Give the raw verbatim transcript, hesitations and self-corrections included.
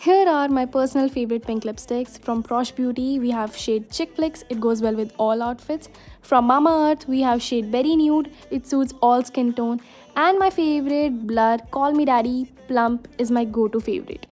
Here are my personal favorite pink lipsticks. From Prosh Beauty, we have shade Chick Flicks. It goes well with all outfits. From Mamaearth, we have shade Berry Nude. It suits all skin tone. And my favorite blur, Call Me Daddy Plump, is my go-to favorite.